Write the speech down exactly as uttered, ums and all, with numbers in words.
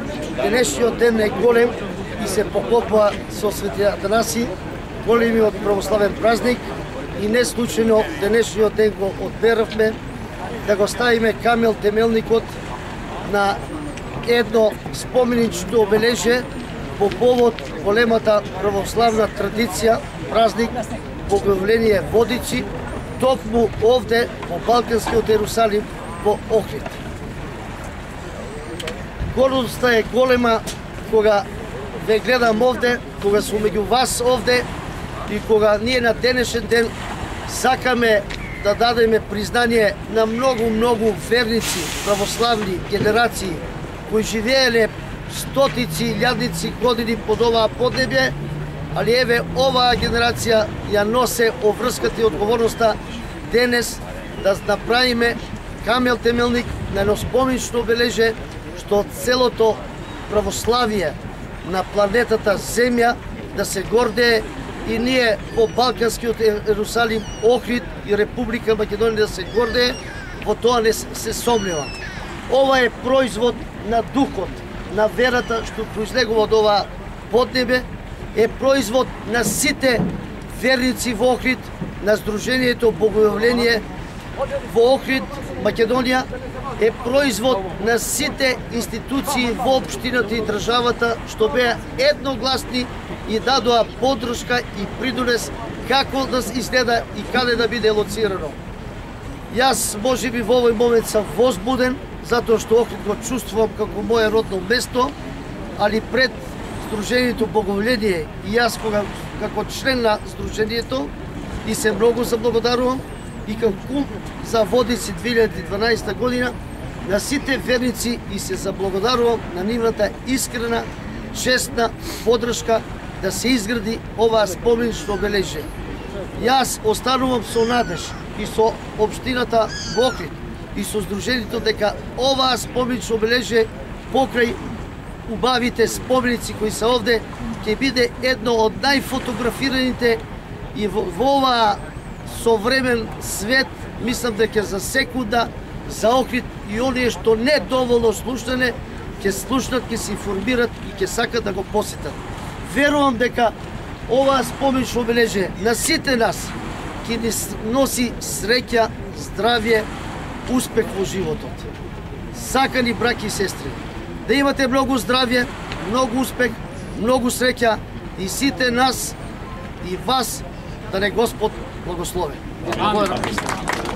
денешниот ден е голем и се поклопува со Свети Атанаси, големиот православен празник, и не случајно денешниот ден го одберавме да го ставиме камел темелникот на едно споменично обележие по повод големата православна традиција, празник Богојавление Водици, токму овде во Балканскиот Ерусалим во Охрид. Гордоста е голема кога ве гледам овде, кога сум меѓу вас овде и кога ние на денешен ден сакаме да дадеме признание на многу-многу верници, православни генерации кои живееле стотици, илјадници години под оваа поднебје, али еве оваа генерација ја носе обврската и одговорноста денес да направиме камел темелник на едно споменично обележие што целото православие на планетата Земја да се гордее и ние во Балканскиот Ерусалим, Охрид и Република Македонија да се гордее, во тоа не се сомнева. Ова е производ на духот, на верата што произлегува од ова поднебе, е производ на сите верници во Охрид, на Сдруженијето Богојавление во Охрид, Македонија, е производ на сите институции во општината и државата што беа едногласни и дадоа поддршка и придонес како да изгледа и каде да биде лоцирано. Јас можеби во овој момент сум возбуден, затоа што Охрид го чувствувам како моје родно место, али пред Сдруженијето Богојавление и јас кога како член на Сдруженијето и се многу заблагодарувам и како кум за Водици две илјади и дванаесета година на сите верници и се заблагодарувам на нивната искрена, честна поддршка да се изгради оваа споменично обележие. Јас останувам со надеж и со општината во Охрид и со Сдруженијето дека оваа споменично обележие покрај убавите споменици кои се овде ќе биде едно од најфотографираните и во, во оваа современ свет, мислам дека за секунда за Охрид и оние што не доволно слушнале ќе слушнат, ќе се информират и ќе сакат да го посетат. Верувам дека оваа споменично обележие на сите нас ќе ни носи среќа, здравје, успех во животот. Сакани браќи и сестри, да имате многу здравје, многу успех, многу среќа и сите нас и вас да не Господ благослови.